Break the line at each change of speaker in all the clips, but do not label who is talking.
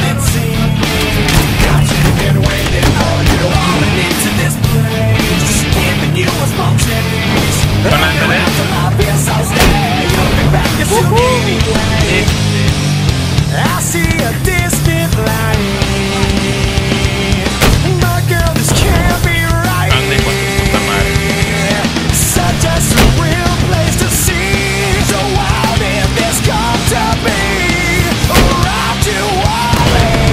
I see a distant light. My girl, this can't be right. Such a surreal place to see. So wild and this come to be. Rock to Wally.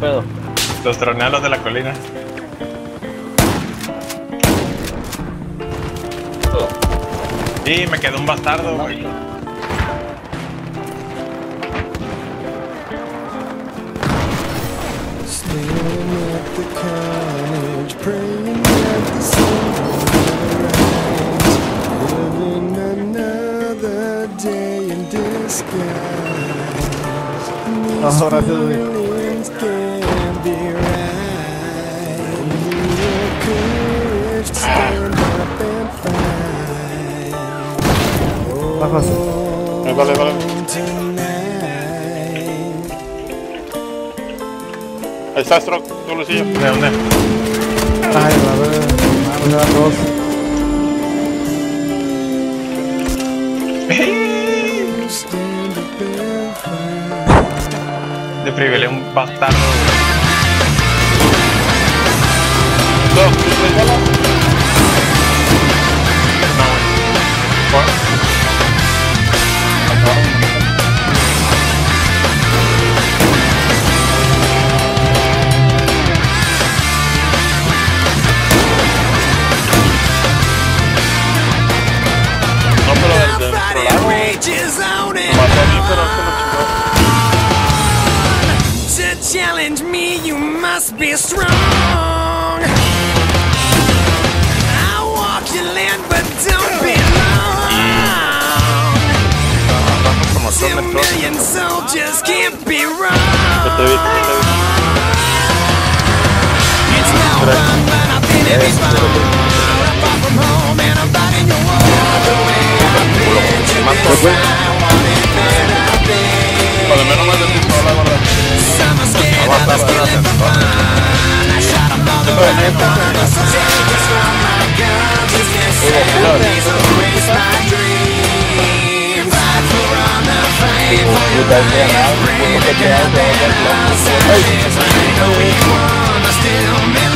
pedo?
Los troné a los de la colina. Y me quedó un bastardo, güey.
Staring at the carnage, praying that the sun will rise. Living another day in disguise. These feelings can't be right. Need your courage to stand up and fight.
Vale. Ahí está, Stroke, tú lo sigues.
¿De dónde?
Ay, a ver, dos.
De privilegio un bastardo, güey.
Dos, ¿tú traes bala?
No, güey.
No, pero del otro lado.
Rages on and
Mató a mí, pero se lo chingó.
to challenge me, you must be strong. I walk your land, but don't be long.
Como son
2 million soldiers can't be wrong.
te vi.
It's no fun, but I've been in this fun. I'm far from home and I'm fighting your war. The way I've been, you decide what it meant I've been.
Por lo menos más de ti sola, gorda.
Some are scared, others kill it for fun. I shot a mother and a father, so just from my guns. Just can't stand these or waste my dream. Fight for honor, fame, for your life. Bring it down, then I'll say it's like no weak one. I still